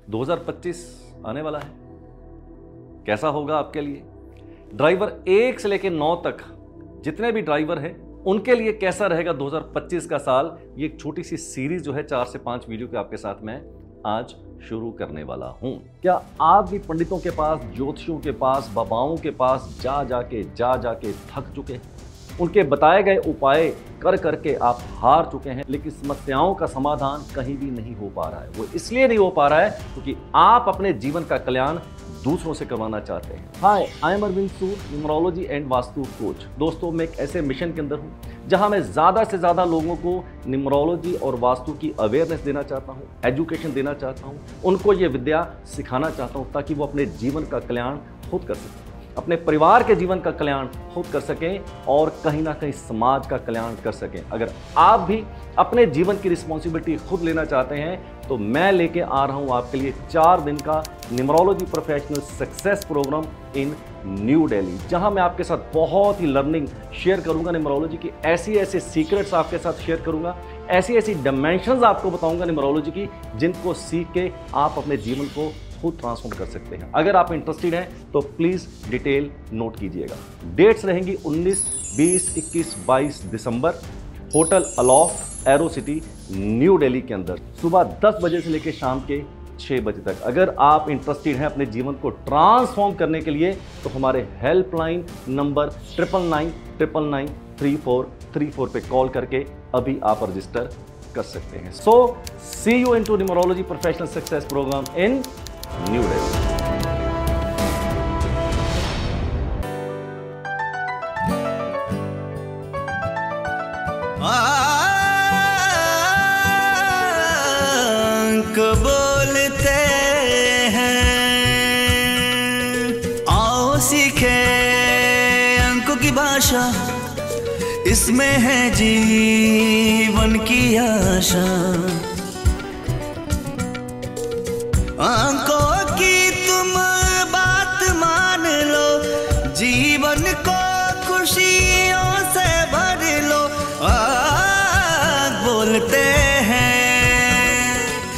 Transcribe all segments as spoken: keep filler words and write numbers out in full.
दो हज़ार पच्चीस आने वाला है, कैसा होगा आपके लिए? ड्राइवर एक से लेकर नौ तक जितने भी ड्राइवर हैं उनके लिए कैसा रहेगा दो हज़ार पच्चीस का साल? ये एक छोटी सी सीरीज जो है चार से पांच वीडियो के आपके साथ मैं आज शुरू करने वाला हूं। क्या आप भी पंडितों के पास, ज्योतिषियों के पास, बाबाओं के पास जा जाके जा जाके थक चुके हैं? उनके बताए गए उपाय कर करके आप हार चुके हैं, लेकिन समस्याओं का समाधान कहीं भी नहीं हो पा रहा है। वो इसलिए नहीं हो पा रहा है क्योंकि आप अपने जीवन का कल्याण दूसरों से करवाना चाहते हैं। Hi, I am Arvind Sood, numerology and vastu coach. दोस्तों, मैं एक ऐसे मिशन के अंदर हूं जहां मैं ज्यादा से ज्यादा लोगों को न्यूमरोलॉजी और वास्तु की अवेयरनेस देना चाहता हूं, एजुकेशन देना चाहता हूं, उनको ये विद्या सिखाना चाहता हूं ताकि वो अपने जीवन का कल्याण खुद कर सकें, अपने परिवार के जीवन का कल्याण खुद कर सकें और कहीं ना कहीं समाज का कल्याण कर सकें। अगर आप भी अपने जीवन की रिस्पॉन्सिबिलिटी खुद लेना चाहते हैं तो मैं लेके आ रहा हूं आपके लिए चार दिन का numerology professional success programme in New Delhi, जहां मैं आपके साथ बहुत ही लर्निंग शेयर करूंगा। न्यूमरोलॉजी की ऐसी ऐसी सीक्रेट्स आपके साथ शेयर करूंगा, ऐसी ऐसी डायमेंशंस आपको बताऊंगा न्यूमरोलॉजी की, जिनको सीख के आप अपने जीवन को खुद ट्रांसफॉर्म कर सकते हैं। अगर आप इंटरेस्टेड हैं तो प्लीज डिटेल नोट कीजिएगा। डेट्स रहेंगी उन्नीस, बीस, इक्कीस, बाईस दिसंबर, hotel Aloft, Aerocity, New Delhi के अंदर, सुबह दस बजे से लेकर शाम के छह बजे तक। अगर आप इंटरेस्टेड हैं अपने जीवन को ट्रांसफॉर्म करने के लिए तो हमारे helpline number triple nine triple nine three four three four पे कॉल करके अभी आप रजिस्टर कर सकते हैं। So see you into numerology professional success programme in New Delhi. अंक बोलते हैं, आओ सीखे अंकों की भाषा, इसमें है जीवन की आशा। अंकों की तुम बात मान लो, जीवन को खुशियों से भर लो। आग बोलते हैं,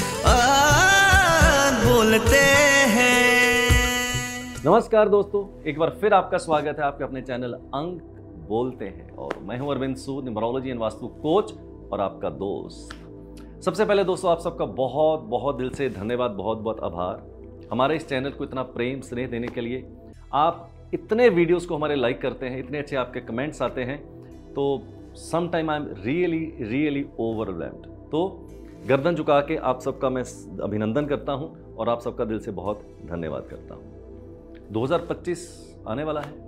आग बोलते हैं। नमस्कार दोस्तों, एक बार फिर आपका स्वागत है आपके अपने चैनल अंक बोलते हैं और मैं हूं Arvind Sood, numerology and vastu coach और आपका दोस्त। सबसे पहले दोस्तों आप सबका बहुत बहुत दिल से धन्यवाद, बहुत बहुत आभार हमारे इस चैनल को इतना प्रेम स्नेह देने के लिए। आप इतने वीडियोस को हमारे लाइक करते हैं, इतने अच्छे आपके कमेंट्स आते हैं, तो some time I am really really overwhelmed. तो गर्दन झुका के आप सबका मैं अभिनंदन करता हूं और आप सबका दिल से बहुत धन्यवाद करता हूं। दो हज़ार पच्चीस आने वाला है,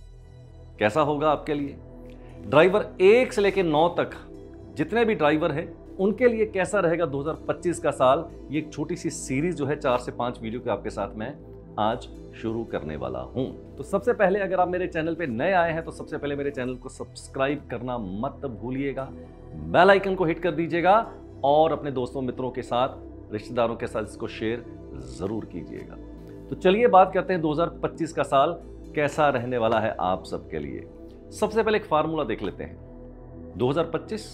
कैसा होगा आपके लिए? ड्राइवर एक से लेकर नौ तक जितने भी ड्राइवर हैं उनके लिए कैसा रहेगा दो हज़ार पच्चीस का साल? ये एक छोटी सी सीरीज जो है चार से पांच वीडियो के आपके साथ मैं आज शुरू करने वाला हूं। तो सबसे पहले अगर आप मेरे चैनल पे नए आए हैं तो सबसे पहले मेरे चैनल को सब्सक्राइब करना मत भूलिएगा, बेल आइकन को हिट कर दीजिएगा और अपने दोस्तों मित्रों के साथ, रिश्तेदारों के साथ इसको शेयर जरूर कीजिएगा। तो चलिए बात करते हैं दो हज़ार पच्चीस का साल कैसा रहने वाला है आप सबके लिए। सबसे पहले एक फार्मूला देख लेते हैं। दो हज़ार पच्चीस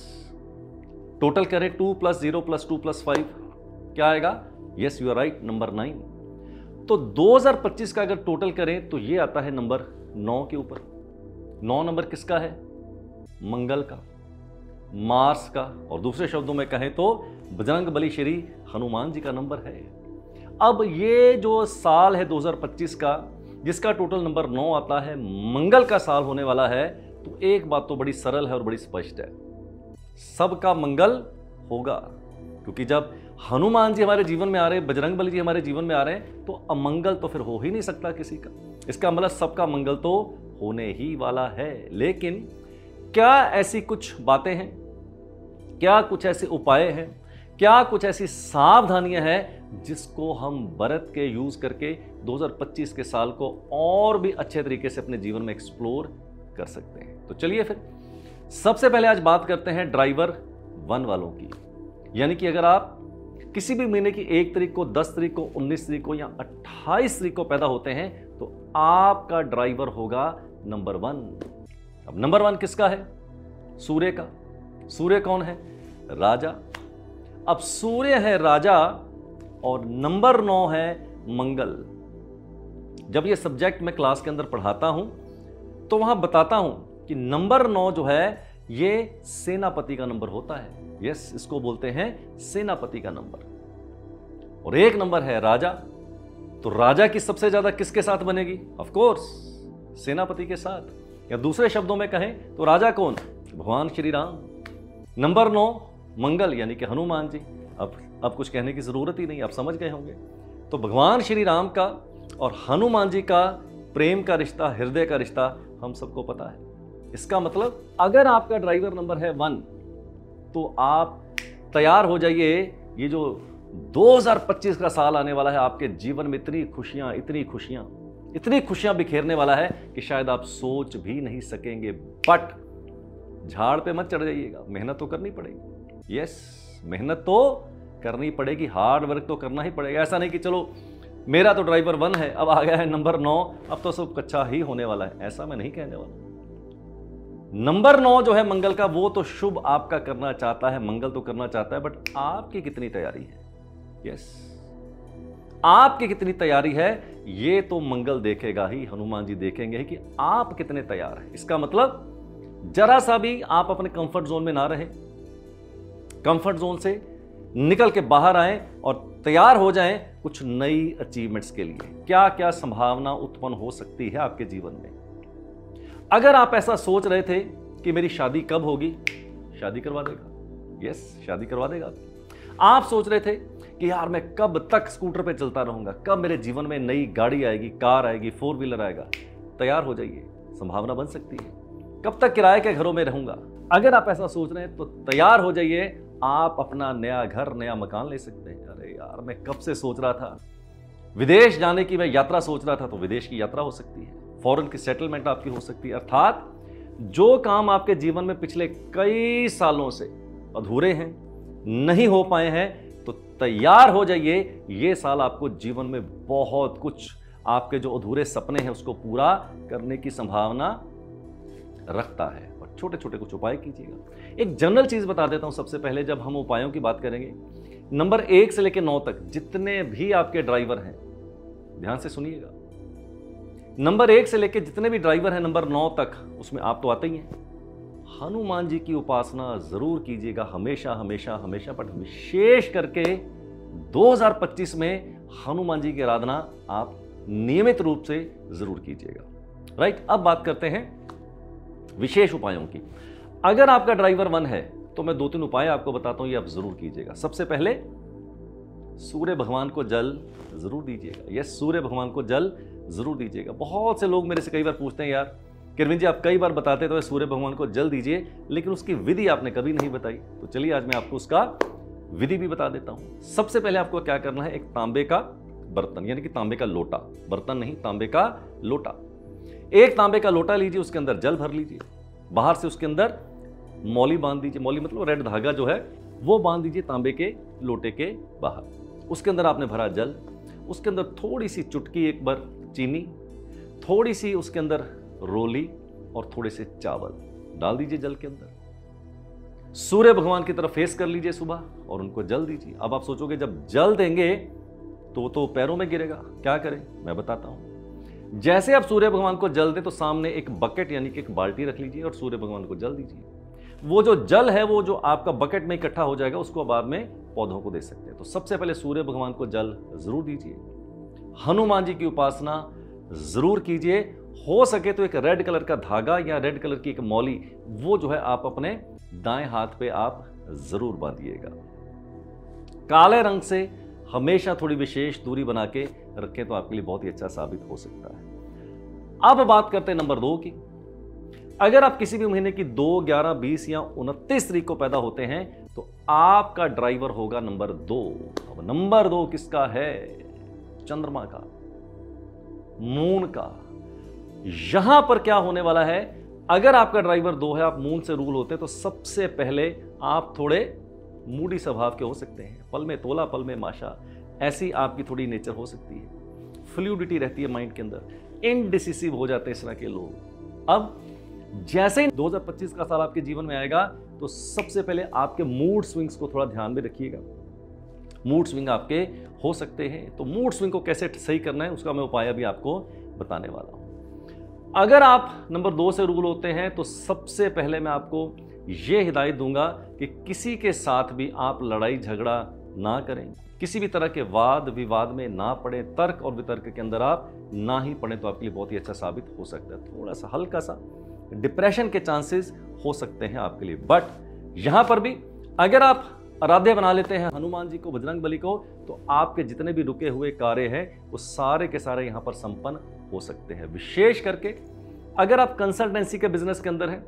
टोटल करें two plus zero plus two plus five, क्या आएगा? Yes you are right, number nine. तो दो हज़ार पच्चीस का अगर टोटल करें तो ये आता है नंबर नौ के ऊपर। नौ नंबर किसका है? मंगल का, मार्स का, और दूसरे शब्दों में कहें तो बजरंगबली श्री हनुमान जी का नंबर है। अब ये जो साल है दो हज़ार पच्चीस का, जिसका टोटल नंबर नौ आता है, मंगल का साल होने वाला है, तो एक बात तो बड़ी सरल है और बड़ी स्पष्ट है, सबका मंगल होगा। क्योंकि जब हनुमान जी हमारे जीवन में आ रहे हैं, बजरंगबली जी हमारे जीवन में आ रहे हैं, तो अमंगल तो फिर हो ही नहीं सकता किसी का। इसका मतलब सबका मंगल तो होने ही वाला है। लेकिन क्या ऐसी कुछ बातें हैं, क्या कुछ ऐसे उपाय हैं, क्या कुछ ऐसी सावधानियां हैं जिसको हम बरत के यूज करके दो हज़ार पच्चीस के साल को और भी अच्छे तरीके से अपने जीवन में एक्सप्लोर कर सकते हैं? तो चलिए फिर सबसे पहले आज बात करते हैं ड्राइवर वन वालों की। यानी कि अगर आप किसी भी महीने की एक तारीख को, दस तारीख को, उन्नीस तारीख को या अट्ठाईस तारीख को पैदा होते हैं तो आपका ड्राइवर होगा नंबर वन। अब नंबर वन किसका है? सूर्य का। सूर्य कौन है? राजा। अब सूर्य है राजा, और नंबर नौ है मंगल। जब ये सब्जेक्ट मैं क्लास के अंदर पढ़ाता हूं तो वहां बताता हूं कि नंबर नौ जो है ये सेनापति का नंबर होता है। यस, इसको बोलते हैं सेनापति का नंबर। और एक नंबर है राजा। तो राजा की सबसे ज्यादा किसके साथ बनेगी? ऑफ कोर्स सेनापति के साथ। या दूसरे शब्दों में कहें तो राजा कौन? भगवान श्री राम। नंबर नौ मंगल यानी कि हनुमान जी। अब अब कुछ कहने की जरूरत ही नहीं, आप समझ गए होंगे। तो भगवान श्री राम का और हनुमान जी का प्रेम का रिश्ता, हृदय का रिश्ता हम सबको पता है। इसका मतलब अगर आपका ड्राइवर नंबर है वन तो आप तैयार हो जाइए। ये जो दो हज़ार पच्चीस का साल आने वाला है आपके जीवन में इतनी खुशियां इतनी खुशियां इतनी खुशियां बिखेरने वाला है कि शायद आप सोच भी नहीं सकेंगे। बट झाड़ पे मत चढ़ जाइएगा, मेहनत तो करनी पड़ेगी। यस, मेहनत तो करनी पड़ेगी, हार्ड वर्क तो करना ही पड़ेगा। ऐसा नहीं कि चलो मेरा तो ड्राइवर वन है, अब आ गया है नंबर नौ, अब तो सब कच्चा ही होने वाला है। ऐसा मैं नहीं कहने वाला। नंबर नौ जो है मंगल का, वो तो शुभ आपका करना चाहता है, मंगल तो करना चाहता है, बट आपकी कितनी तैयारी है? यस, आपकी कितनी तैयारी है ये तो मंगल देखेगा ही, हनुमान जी देखेंगे ही कि आप कितने तैयार हैं। इसका मतलब जरा सा भी आप अपने कंफर्ट जोन में ना रहे, कंफर्ट जोन से निकल के बाहर आएं और तैयार हो जाएं कुछ नई अचीवमेंट्स के लिए। क्या क्या संभावना उत्पन्न हो सकती है आपके जीवन में? अगर आप ऐसा सोच रहे थे कि मेरी शादी कब होगी, शादी करवा देगा। यस, शादी करवा देगा। आप सोच रहे थे कि यार मैं कब तक स्कूटर पे चलता रहूंगा, कब मेरे जीवन में नई गाड़ी आएगी, कार आएगी, फोर व्हीलर आएगा। तैयार हो जाइए, संभावना बन सकती है। कब तक किराए के घरों में रहूंगा, अगर आप ऐसा सोच रहे हैं तो तैयार हो जाइए, आप अपना नया घर, नया मकान ले सकते हैं। अरे यार, मैं कब से सोच रहा था विदेश जाने की, मैं यात्रा सोच रहा था, तो विदेश की यात्रा हो सकती है, फॉरेन की सेटलमेंट आपकी हो सकती है। अर्थात जो काम आपके जीवन में पिछले कई सालों से अधूरे हैं, नहीं हो पाए हैं, तो तैयार हो जाइए। ये साल आपको जीवन में बहुत कुछ, आपके जो अधूरे सपने हैं उसको पूरा करने की संभावना रखता है। और छोटे छोटे कुछ उपाय कीजिएगा। एक जनरल चीज बता देता हूं सबसे पहले, जब हम उपायों की बात करेंगे, नंबर एक से लेकर नौ तक जितने भी आपके ड्राइवर हैं, ध्यान से सुनिएगा, नंबर एक से लेकर जितने भी ड्राइवर हैं नंबर नौ तक, उसमें आप तो आते ही हैं। हनुमान जी की उपासना जरूर कीजिएगा, हमेशा हमेशा हमेशा। बट विशेष करके दो हज़ार पच्चीस में हनुमान जी की आराधना आप नियमित रूप से जरूर कीजिएगा। राइट, अब बात करते हैं विशेष उपायों की। अगर आपका ड्राइवर वन है तो मैं दो तीन उपाय आपको बताता हूं, ये आप जरूर कीजिएगा। सबसे पहले सूर्य भगवान को जल जरूर दीजिएगा। यस, सूर्य भगवान को जल जरूर दीजिएगा। बहुत से लोग मेरे से कई बार पूछते हैं, यार किरविन जी आप कई बार बताते तो सूर्य भगवान को जल दीजिए, लेकिन उसकी विधि आपने कभी नहीं बताई। तो चलिए आज मैं आपको उसका विधि भी बता देता हूं। सबसे पहले आपको क्या करना है, एक तांबे का बर्तन यानी कि तांबे का लोटा, बर्तन नहीं, तांबे का लोटा। एक तांबे का लोटा लीजिए, उसके अंदर जल भर लीजिए, बाहर से उसके अंदर मौली बांध दीजिए। मौली मतलब रेड धागा जो है वो बांध दीजिए तांबे के लोटे के बाहर। उसके अंदर आपने भरा जल, उसके अंदर थोड़ी सी चुटकी एक बार चीनी, थोड़ी सी उसके अंदर रोली और थोड़े से चावल डाल दीजिए जल के अंदर। सूर्य भगवान की तरफ फेस कर लीजिए सुबह और उनको जल दीजिए। अब आप सोचोगे जब जल देंगे तो तो पैरों में गिरेगा, क्या करें, मैं बताता हूं। जैसे आप सूर्य भगवान को जल दें तो सामने एक बकेट यानी कि एक बाल्टी रख लीजिए और सूर्य भगवान को जल दीजिए। वो जो जल है वो जो आपका बकेट में इकट्ठा हो जाएगा, उसको बाद में पौधों को दे सकते हैं। तो सबसे पहले सूर्य भगवान को जल जरूर दीजिए। हनुमान जी की उपासना जरूर कीजिए। हो सके तो एक रेड कलर का धागा या रेड कलर की एक मौली, वो जो है आप अपने दाएं हाथ पे आप जरूर बांधिएगा। काले रंग से हमेशा थोड़ी विशेष दूरी बना के रखें तो आपके लिए बहुत ही अच्छा साबित हो सकता है। अब बात करते हैं नंबर दो की। अगर आप किसी भी महीने की दो, ग्यारह, बीस या उनतीस तारीख को पैदा होते हैं तो आपका ड्राइवर होगा नंबर दो। अब नंबर दो किसका है? चंद्रमा का, मून का। यहां पर क्या होने वाला है, अगर आपका ड्राइवर दो है, आप मून से रूल होते हैं, तो सबसे पहले आप थोड़े मूडी स्वभाव के हो सकते हैं। पल में तोला पल में माशा, ऐसी आपकी थोड़ी नेचर हो सकती है। फ्लूइडिटी रहती है माइंड के अंदर, इनडिसिसिव हो जाते हैं इस तरह के लोग। अब जैसे ही दो हज़ार पच्चीस का साल आपके जीवन में आएगा तो सबसे पहले आपके मूड स्विंग्स को थोड़ा ध्यान में रखिएगा। मूड स्विंग आपके हो सकते हैं। तो मूड स्विंग को कैसे सही करना है उसका मैं उपाय अभी आपको बताने वाला हूं। अगर आप नंबर दो से रूल होते हैं तो सबसे पहले मैं आपको ये हिदायत दूंगा कि किसी के साथ भी आप लड़ाई झगड़ा ना करें, किसी भी तरह के वाद विवाद में ना पड़े, तर्क और वितर्क के अंदर आप ना ही पड़े तो आपके लिए बहुत ही अच्छा साबित हो सकता है। थोड़ा सा हल्का सा डिप्रेशन के चांसेस हो सकते हैं आपके लिए। बट यहां पर भी अगर आप आराध्य बना लेते हैं हनुमान जी को, बजरंग बली को, तो आपके जितने भी रुके हुए कार्य हैं वो सारे के सारे यहां पर संपन्न हो सकते हैं। विशेष करके अगर आप कंसल्टेंसी के बिजनेस के अंदर हैं,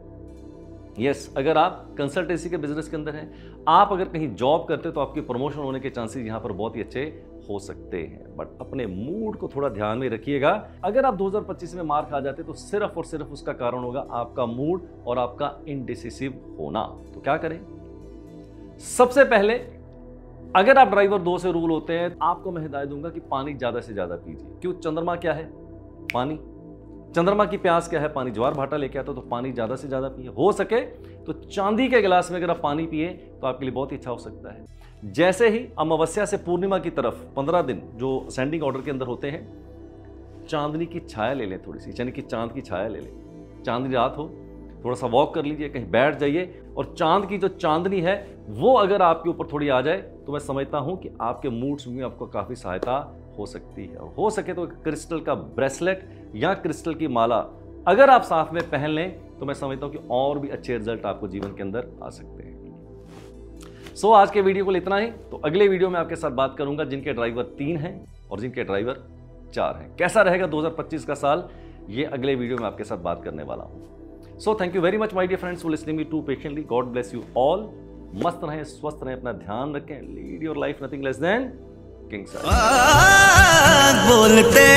यस yes, अगर आप कंसल्टेंसी के बिजनेस के अंदर हैं, आप अगर कहीं जॉब करते हो तो आपकी प्रमोशन होने के चांसेस यहां पर बहुत ही अच्छे हो सकते हैं। बट अपने मूड को थोड़ा ध्यान में रखिएगा। अगर आप दो हज़ार पच्चीस में मार खा जाते तो सिर्फ और सिर्फ उसका कारण होगा आपका मूड और आपका इनडिसिसिव होना। तो क्या करें? सबसे पहले अगर आप ड्राइवर दो से रूल होते हैं, आपको मैं हिदायत दूंगा कि पानी ज्यादा से ज्यादा पीजिए। क्यों? चंद्रमा क्या है? पानी। चंद्रमा की प्यास क्या है? पानी। ज्वार भाटा लेके आता तो पानी ज्यादा से ज्यादा पिए। हो सके तो चांदी के गिलास में अगर आप पानी पिए तो आपके लिए बहुत ही अच्छा हो सकता है। जैसे ही अमावस्या से पूर्णिमा की तरफ पंद्रह दिन जो असेंडिंग ऑर्डर के अंदर होते हैं, चांदनी की छाया ले लें, थोड़ी सी यानी कि चांद की छाया ले लें। चांदनी रात हो, थोड़ा सा वॉक कर लीजिए, कहीं बैठ जाइए और चांद की जो चांदनी है वो अगर आपके ऊपर थोड़ी आ जाए तो मैं समझता हूं कि आपके मूड्स में आपको काफी सहायता हो सकती है। हो सके तो क्रिस्टल का ब्रेसलेट या क्रिस्टल की माला अगर आप साथ में पहन लें तो मैं समझता हूं कि और भी अच्छे रिजल्ट आपको जीवन के अंदर आ सकते हैं। सो so, आज के वीडियो को इतना ही। तो अगले वीडियो में आपके साथ बात करूंगा जिनके ड्राइवर तीन हैं और जिनके ड्राइवर चार हैं। कैसा रहेगा दो हज़ार पच्चीस का साल, ये अगले वीडियो में आपके साथ बात करने वाला हूं। So thank you very much my dear friends for listening me too patiently. God bless you all. मस्त रहें, स्वस्थ रहें, अपना ध्यान रखें। Lead your life nothing less than king size. बोलते